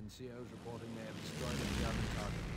NCOs reporting they have destroyed a German target.